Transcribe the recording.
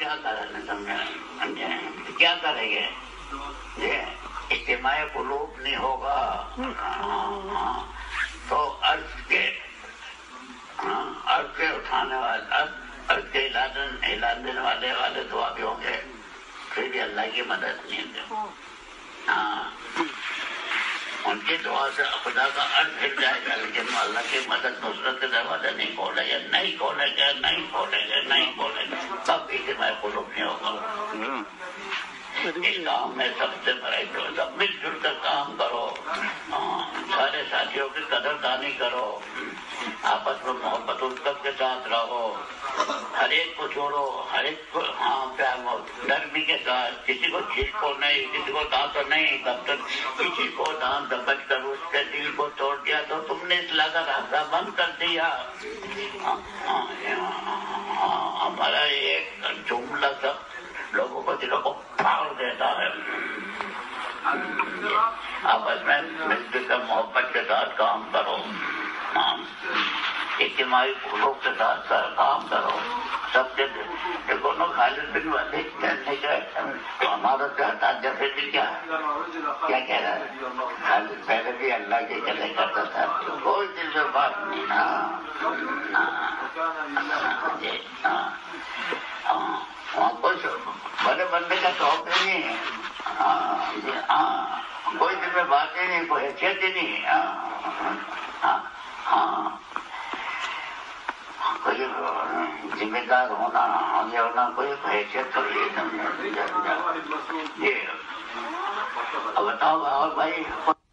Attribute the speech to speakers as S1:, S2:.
S1: کیا کریں سمجھے کیا کریں گے یہ اجتماع قلوب نہیں ہوگا تو عرض کے اٹھانے والے عرض کے اعلان دینے والے دعا بھی ہوں گے پھر بھی اللہ کی مدد نہیں دے. ان کی دعا سے خدا کا عرض پھر جائے گا لیکن اللہ کی مدد نصرت کے دروازے نہیں کھولے گا نہیں کھولے گا تب اجتماع قلوب نہیں ہوگا. اس کام میں سب سے بڑا سب مل جل کر کام کرو, سارے ساتھیوں کی قدردانی کرو, آپس میں محبت الفت کے ساتھ رہو, ہر ایک کو چھوڑو, ہر ایک کو نرمی کے ساتھ, کسی کو چھیڑکو نہیں, کسی کو دانت نہیں. تب تک کسی کو دانت دبچ کر اس کے دل کو توڑ دیا تو تم نے اصلاح کا راستہ بند کر دیا. ہمارا ایک جملہ سب لوگوں کو دلوں کو پھاڑ دیتا ہے. آپس میں مل جل کر محبت کے ساتھ کام کرو, اجتماعی قلوب کے ساتھ کام کرو. سب کے دیکھو نا خالد بن ولید نے ہمارا چاہتا جیسے بھی کیا کہہ رہا ہے, خالد پہلے بھی اللہ کے چلے کرتا تھا, کوئی دل میں بات نہیں کوئی بڑے بندے کا شوق ہی نہیں ہے, کوئی دل میں بات ہی نہیں, کوئی حیثیت ہی نہیں, کوئی ذمہ دار ہونا یہ ہونا کوئی حیثیت تو یہ اب بتاؤ اور بھائی